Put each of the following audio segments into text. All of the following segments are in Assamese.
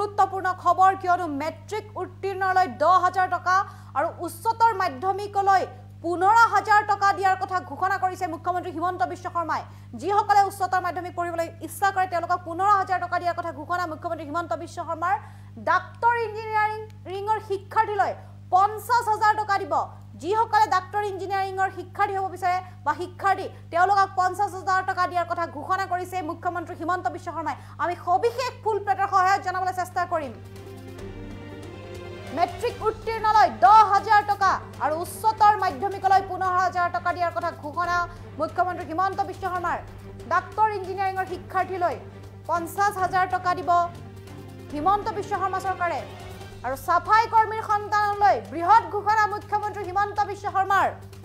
গুৰুত্বপূৰ্ণ খবৰ কিয়নো মেট্ৰিক উত্তীৰ্ণলৈ 10,000 টকা আৰু উচ্চতৰ মাধ্যমিকলৈ 15,000 টকা দিয়াৰ কথা ঘোষণা কৰিছে মুখ্যমন্ত্ৰী হিমন্ত বিশ্ব শৰ্মাই যিসকলে উচ্চতৰ মাধ্যমিক পঢ়িবলৈ ইচ্ছা কৰে তেওঁলোকক 15,000 টকা দিয়াৰ কথা ঘোষণা মুখ্যমন্ত্ৰী হিমন্ত বিশ্ব শৰ্মাৰ ডাক্তৰ ইঞ্জিনিয়াৰিংৰ শিক্ষাৰ্থীলৈ 50,000 টকা দিব যিসকলে ডাক্তৰ ইঞ্জিনিয়াৰিংৰ শিক্ষাৰ্থী হ'ব বিচাৰে বা শিক্ষাৰ্থী তেওঁলোকক 50,000 টকা দিয়াৰ কথা ঘোষণা কৰিছে মুখ্যমন্ত্ৰী হিমন্ত বিশ্ব শৰ্মাই আমি সবিশেষ ফুল প্লেটৰ সহায়ত জনাবলৈ চেষ্টা কৰিম মেট্ৰিক উত্তীৰ্ণলৈ 10,000 টকা আৰু উচ্চতৰ মাধ্যমিকলৈ 15,000 টকা দিয়াৰ কথা ঘোষণা মুখ্যমন্ত্ৰী হিমন্ত বিশ্ব শৰ্মাৰ ডাক্তৰ ইঞ্জিনিয়াৰিংৰ শিক্ষাৰ্থীলৈ 50,000 টকা দিব হিমন্ত বিশ্ব শৰ্মা চৰকাৰে আৰু সাফাই কৰ্মীৰ সন্তানলৈ বৃহৎ ঘোষণা মুখ্যমন্ত্ৰী হিমন্ত বিশ্ব শৰ্মাৰ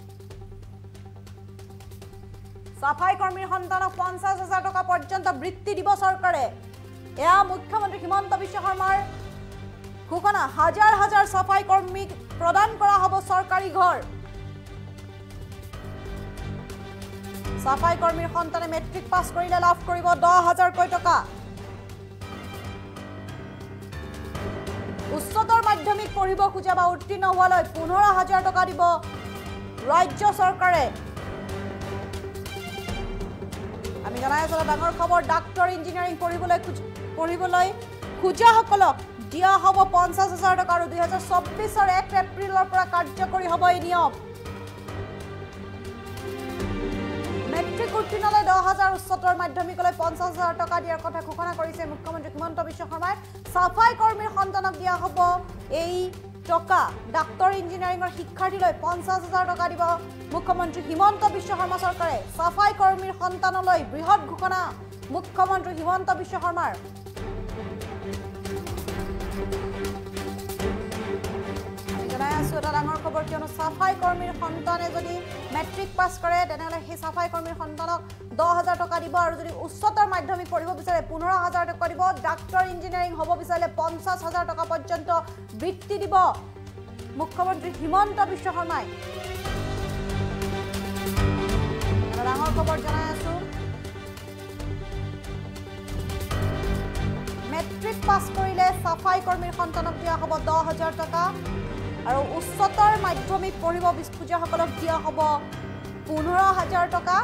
সাফাই কৰ্মীৰ সন্তানক 50,000 টকা পৰ্যন্ত বৃত্তি দিব চৰকাৰে এয়া মুখ্যমন্ত্ৰী হিমন্ত বিশ্ব শৰ্মাৰ ঘোষণা হাজাৰ হাজাৰ সাফাই কৰ্মীক প্ৰদান কৰা হ'ব চৰকাৰী ঘৰ সাফাই কৰ্মীৰ সন্তানে মেট্ৰিক পাছ কৰিলে লাভ কৰিব 10,000 টকা উচ্চতৰ মাধ্যমিক পঢ়িব খুজা বা উত্তীৰ্ণ হোৱালৈ 15,000 টকা দিব ৰাজ্য চৰকাৰে আমি জনাই আছো ডাঙৰ খবৰ ডাক্তৰ ইঞ্জিনিয়াৰিং পঢ়িবলৈ খুজাসকলক দিয়া হ'ব 50,000 টকা আৰু 2024 1 এপ্ৰিলৰ পৰা কাৰ্যকৰী হ'ব এই নিয়ম মেট্ৰিক উত্তীৰ্ণলৈ 10,000 উচ্চতৰ মাধ্যমিকলৈ 50,000 টকা দিয়াৰ কথা ঘোষণা কৰিছে মুখ্যমন্ত্ৰী হিমন্ত বিশ্ব শৰ্মাই সাফাই কৰ্মীৰ সন্তানক দিয়া হ'ব এই টকা ডাক্তৰ ইঞ্জিনিয়াৰিংৰ শিক্ষাৰ্থীলৈ 50,000 টকা দিব মুখ্যমন্ত্ৰী হিমন্ত বিশ্ব শৰ্মা চৰকাৰে সাফাই কৰ্মীৰ সন্তানলৈ বৃহৎ ঘোষণা মুখ্যমন্ত্ৰী হিমন্ত বিশ্ব শৰ্মাৰ এটা ডাঙৰ খবৰ কিয়নো সাফাই কৰ্মীৰ সন্তানে যদি মেট্ৰিক পাছ কৰে তেনেহ'লে সেই সাফাই কৰ্মীৰ সন্তানক 10,000 টকা দিব আৰু যদি উচ্চতৰ মাধ্যমিক পঢ়িব বিচাৰে 15,000 টকা দিব ডাক্তৰ ইঞ্জিনিয়াৰিং হ'ব বিচাৰিলে 50,000 টকা পৰ্যন্ত বৃত্তি দিব মুখ্যমন্ত্ৰী হিমন্ত বিশ্ব শৰ্মাই ডাঙৰ খবৰ জনাই আছো মেট্ৰিক পাছ কৰিলে সাফাই কৰ্মীৰ সন্তানক দিয়া হ'ব 10,000 টকা আৰু উচ্চতৰ মাধ্যমিক পঢ়িব বিস্কুজাসকলক দিয়া হ'ব 15,000 টকা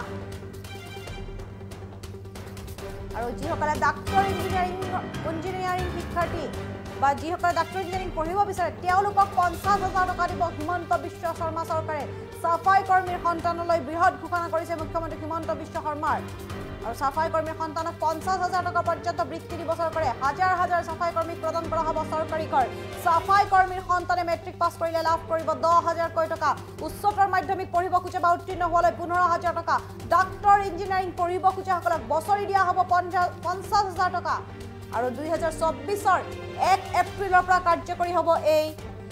আৰু যিসকলে ডাক্তৰ ইঞ্জিনিয়াৰিং শিক্ষাৰ্থী বা যিসকলে ডাক্তৰ ইঞ্জিনিয়াৰিং পঢ়িব বিচাৰে তেওঁলোকক 50,000 টকা দিব হিমন্ত বিশ্ব শৰ্মা চৰকাৰে সাফাই কৰ্মীৰ সন্তানলৈ বৃহৎ ঘোষণা কৰিছে মুখ্যমন্ত্ৰী হিমন্ত বিশ্ব শৰ্মাৰ আৰু সাফাই কৰ্মীৰ সন্তানক 50,000 টকা পৰ্যন্ত বৃত্তি দিব চৰকাৰে হাজাৰ হাজাৰ সাফাই কৰ্মীক প্ৰদান কৰা হ'ব চৰকাৰী ঘৰ সাফাই কৰ্মীৰ সন্তানে মেট্ৰিক পাছ কৰিলে লাভ কৰিব 10,000 টকা উচ্চতৰ মাধ্যমিক পঢ়িব খুজা বা উত্তীৰ্ণ হোৱালৈ 15,000 টকা ডাক্তৰ ইঞ্জিনিয়াৰিং পঢ়িব খুজাসকলক বছৰি দিয়া হ'ব 50,000 টকা আৰু 2024 1 এপ্ৰিলৰ পৰা কাৰ্যকৰী হ'ব এই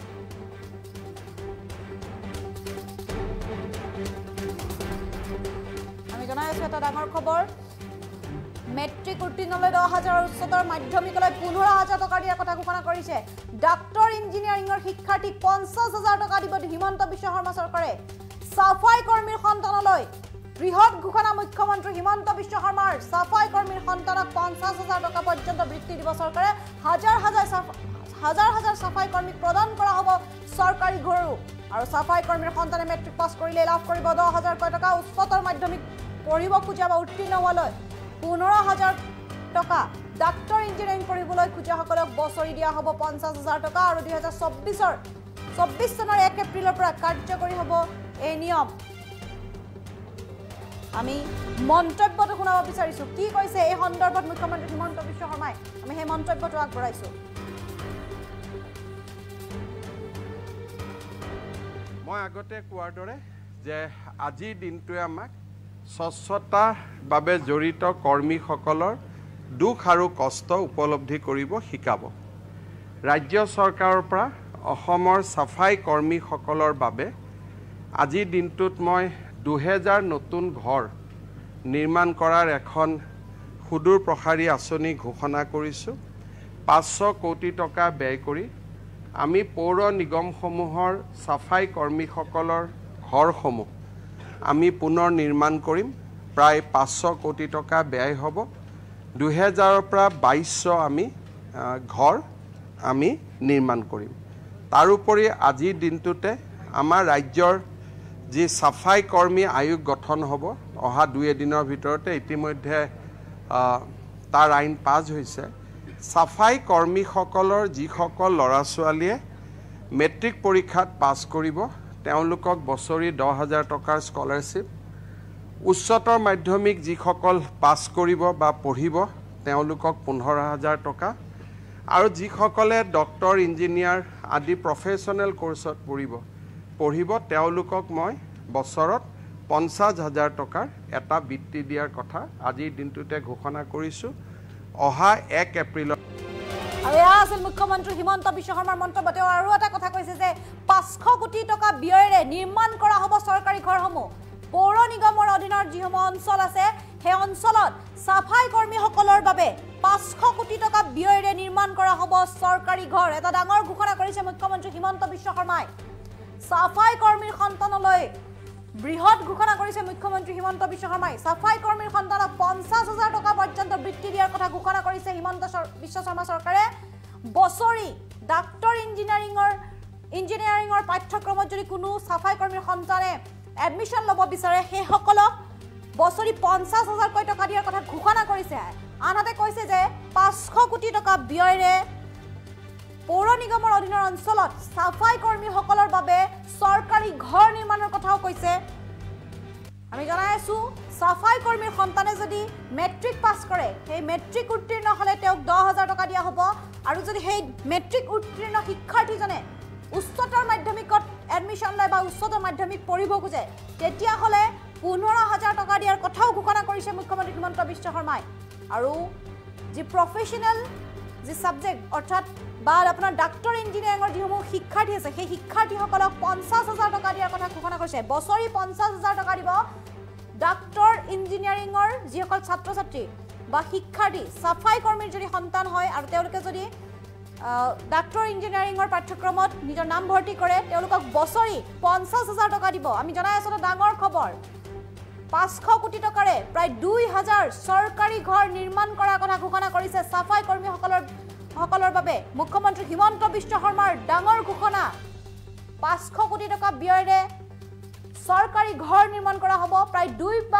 জনাই আছো এটা ডাঙৰ খবৰ মেট্ৰিক উত্তীৰ্ণলৈ 10,000 উচ্চতৰ মাধ্যমিকলৈ 15,000 টকা দিয়াৰ কথা ঘোষণা কৰিছে ডাক্তৰ ইঞ্জিনিয়াৰিংৰ শিক্ষাৰ্থীক 50,000 টকা দিব হিমন্ত বিশ্ব শৰ্মা চৰকাৰে সাফাই কৰ্মীৰ সন্তানলৈ বৃহৎ ঘোষণা মুখ্যমন্ত্ৰী হিমন্ত বিশ্ব শৰ্মাৰ সাফাই কৰ্মীৰ সন্তানক 50,000 টকা পৰ্যন্ত বৃত্তি দিব চৰকাৰে হাজাৰ হাজাৰ সাফাই কৰ্মীক প্ৰদান কৰা হ'ব চৰকাৰী ঘৰো আৰু সাফাই কৰ্মীৰ সন্তানে মেট্ৰিক পাছ কৰিলে লাভ কৰিব 10,000 টকা উচ্চতৰ মাধ্যমিক পঢ়িব খুজা বা উত্তীৰ্ণ হোৱালৈ 15,000 টকা ডাক্তৰ ইঞ্জিনিয়াৰিং পঢ়িবলৈ খুজাসকলক বছৰি দিয়া হ'ব 50,000 টকা আৰু 2024 চনৰ 1 এপ্ৰিলৰ পৰা কাৰ্যকৰী হ'ব এই নিয়ম আমি মন্তব্যটো শুনাব বিচাৰিছো কি কৈছে এই সন্দৰ্ভত মুখ্যমন্ত্ৰী হিমন্ত বিশ্ব শৰ্মাই আমি সেই মন্তব্যটো আগবঢ়াইছো মই আগতে কোৱাৰ দৰে যে আজিৰ দিনটোৱে আমাক স্বচ্ছতাৰ বাবে জড়িত কৰ্মীসকলৰ দুখ আৰু কষ্ট উপলব্ধি কৰিব শিকাব ৰাজ্য চৰকাৰৰ পৰা অসমৰ সাফাই কৰ্মীসকলৰ বাবে আজিৰ দিনটোত মই 2,000 নতুন ঘৰ নিৰ্মাণ কৰাৰ এখন সুদূৰ প্ৰসাৰী আঁচনি ঘোষণা কৰিছোঁ 500 কোটি টকা ব্যয় কৰি আমি পৌৰ নিগমসমূহৰ সাফাই কৰ্মীসকলৰ ঘৰসমূহ আমি পুনৰ নিৰ্মাণ কৰিম প্ৰায় 500 কোটি টকা ব্যয় হ'ব 2000 পৰা 2200 আমি ঘৰ আমি নিৰ্মাণ কৰিম। তাৰোপৰি আজিৰ দিনটোতে আমাৰ ৰাজ্যৰ যি সাফাই কৰ্মী আয়োগ গঠন হ'ব অহা 2 দিনৰ ভিতৰতে ইতিমধ্যে তাৰ আইন পাছ হৈছে। সাফাই কৰ্মীসকলৰ যিসকল ল'ৰা ছোৱালীয়ে মেট্ৰিক পৰীক্ষাত পাছ কৰিব তেওঁলোকক বছৰি 10,000 টকাৰ স্কলাৰশ্বিপ, উচ্চতৰ মাধ্যমিক যিসকল পাছ কৰিব বা পঢ়িব তেওঁলোকক 15,000 টকা, আৰু যিসকলে ডক্টৰ ইঞ্জিনিয়াৰ আদি প্ৰফেশ্যনেল কোৰ্চত পঢ়িব তেওঁলোকক মই বছৰত 50,000 টকাৰ এটা বৃত্তি দিয়াৰ কথা আজিৰ দিনটোতে ঘোষণা কৰিছোঁ। অহা 1 এপ্ৰিলত আৰু এয়া আছিল মুখ্যমন্ত্ৰী হিমন্ত বিশ্ব শৰ্মাৰ মন্তব্য। তেওঁ আৰু এটা কথা কৈছে যে 500 কোটি টকা ব্যয়েৰে নিৰ্মাণ কৰা হ'ব চৰকাৰী ঘৰসমূহ। পৌৰ নিগমৰ অধীনৰ যিসমূহ অঞ্চল আছে সেই অঞ্চলত সাফাই কৰ্মীসকলৰ বাবে 500 কোটি টকা ব্যয়েৰে নিৰ্মাণ কৰা হ'ব চৰকাৰী ঘৰ। এটা ডাঙৰ ঘোষণা কৰিছে মুখ্যমন্ত্ৰী হিমন্ত বিশ্ব শৰ্মাই। সাফাই কৰ্মীৰ সন্তানলৈ বৃহৎ ঘোষণা কৰিছে মুখ্যমন্ত্ৰী হিমন্ত বিশ্ব শৰ্মাই। সাফাই কৰ্মীৰ সন্তানক 50,000 টকা পৰ্যন্ত বৃত্তি দিয়াৰ কথা ঘোষণা কৰিছে হিমন্ত বিশ্ব শৰ্মা চৰকাৰে। বছৰি ডাক্তৰ ইঞ্জিনিয়াৰিঙৰ পাঠ্যক্ৰমত যদি কোনো সাফাই কৰ্মীৰ সন্তানে এডমিশ্যন ল'ব বিচাৰে সেইসকলক বছৰি 50,000 টকা দিয়াৰ কথা ঘোষণা কৰিছে। আনহাতে কৈছে যে 500 কোটি টকা ব্যয়েৰে পৌৰ নিগমৰ অধীনৰ অঞ্চলত সাফাই কৰ্মীসকলৰ বাবে চৰকাৰী ঘৰ নিৰ্মাণৰ কথাও কৈছে। আমি জনাই আছো সাফাই কৰ্মীৰ সন্তানে যদি মেট্ৰিক পাছ কৰে সেই মেট্ৰিক উত্তীৰ্ণ হ'লে তেওঁক 10,000 টকা দিয়া হ'ব, আৰু যদি সেই মেট্ৰিক উত্তীৰ্ণ শিক্ষাৰ্থীজনে উচ্চতৰ মাধ্যমিকত এডমিশ্যন লয় বা উচ্চতৰ মাধ্যমিক পঢ়িব খোজে তেতিয়াহ'লে 15,000 টকা দিয়াৰ কথাও ঘোষণা কৰিছে মুখ্যমন্ত্ৰী হিমন্ত বিশ্ব শৰ্মাই। আৰু যি প্ৰফেশ্যনেল যি ছাবজেক্ট অৰ্থাৎ বা আপোনাৰ ডাক্তৰ ইঞ্জিনিয়াৰিঙৰ যিসমূহ শিক্ষাৰ্থী আছে সেই শিক্ষাৰ্থীসকলক 50,000 টকা দিয়াৰ কথা ঘোষণা কৰিছে। বছৰি 50,000 টকা দিব ডাক্তৰ ইঞ্জিনিয়াৰিঙৰ যিসকল ছাত্ৰ ছাত্ৰী বা শিক্ষাৰ্থী সাফাই কৰ্মীৰ যদি সন্তান হয় আৰু তেওঁলোকে যদি ডাক্তৰ ইঞ্জিনিয়াৰিঙৰ পাঠ্যক্ৰমত নিজৰ নাম ভৰ্তি কৰে তেওঁলোকক বছৰি 50,000 টকা দিব। আমি জনাই আছো ডাঙৰ খবৰ, 500 কোটি টকাৰে প্ৰায় 2,000 চৰকাৰী ঘৰ নিৰ্মাণ কৰাৰ কথা ঘোষণা কৰিছে সাফাই কৰ্মীসকলৰ বাবে মুখ্যমন্ত্ৰী হিমন্ত বিশ্ব শৰ্মাৰ ডাঙৰ ঘোষণা। 500 কোটি টকা ব্যয়েৰে চৰকাৰী ঘৰ নিৰ্মাণ কৰা হ'ব। প্ৰায়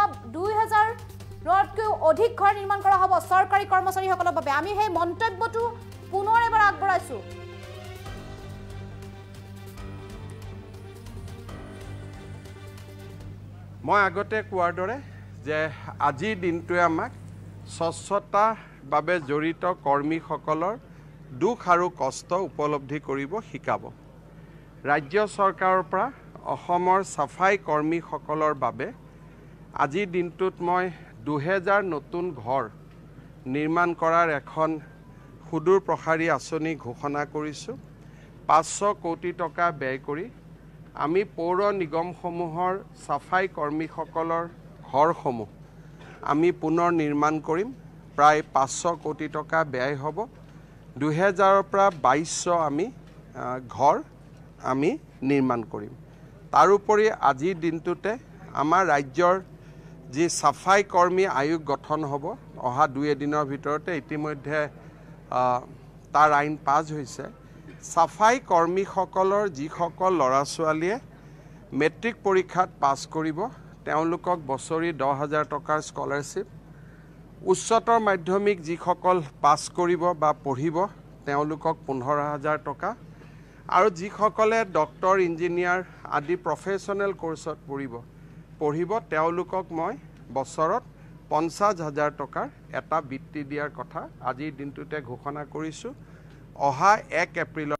2,000তকৈও অধিক ঘৰ নিৰ্মাণ কৰা হ'ব চৰকাৰী কৰ্মচাৰীসকলৰ বাবে। আমি সেই মন্তব্যটো পুনৰ এবাৰ আগবঢ়াইছো। মই আগতে কোৱাৰ দৰে যে আজিৰ দিনটোৱে আমাক স্বচ্ছতাৰ বাবে জড়িত কৰ্মীসকলৰ দুখ আৰু কষ্ট উপলব্ধি কৰিব শিকাব। ৰাজ্য চৰকাৰৰ পৰা অসমৰ সাফাই কৰ্মীসকলৰ বাবে আজিৰ দিনটোত মই 2,000 নতুন ঘৰ নিৰ্মাণ কৰাৰ এখন সুদূৰ প্ৰসাৰী আঁচনি ঘোষণা কৰিছোঁ। 500 কোটি টকা ব্যয় কৰি আমি পৌৰ নিগমসমূহৰ সাফাই কৰ্মীসকলৰ ঘৰসমূহ আমি পুনৰ নিৰ্মাণ কৰিম। প্ৰায় 500 কোটি টকা ব্যয় হ'ব। 2,000ৰ পৰা 2,200 আমি ঘৰ আমি নিৰ্মাণ কৰিম। তাৰোপৰি আজিৰ দিনটোতে আমাৰ ৰাজ্যৰ যি সাফাই কৰ্মী আয়োগ গঠন হ'ব অহা 2 দিনৰ ভিতৰতে ইতিমধ্যে তাৰ আইন পাছ হৈছে। সাফাই কৰ্মীসকলৰ যিসকল ল'ৰা ছোৱালীয়ে মেট্ৰিক পৰীক্ষাত পাছ কৰিব তেওঁলোকক বছৰি 10,000 টকাৰ স্কলাৰশ্বিপ, উচ্চতৰ মাধ্যমিক যিসকল পাছ কৰিব বা পঢ়িব তেওঁলোকক 15,000 টকা, আৰু যিসকলে ডক্টৰ ইঞ্জিনিয়াৰ আদি প্ৰফেশ্যনেল কোৰ্চত পঢ়িব তেওঁলোকক মই বছৰত 50,000 টকাৰ এটা বৃত্তি দিয়াৰ কথা আজিৰ দিনটোতে ঘোষণা কৰিছোঁ। অহা 1 এপ্ৰিলত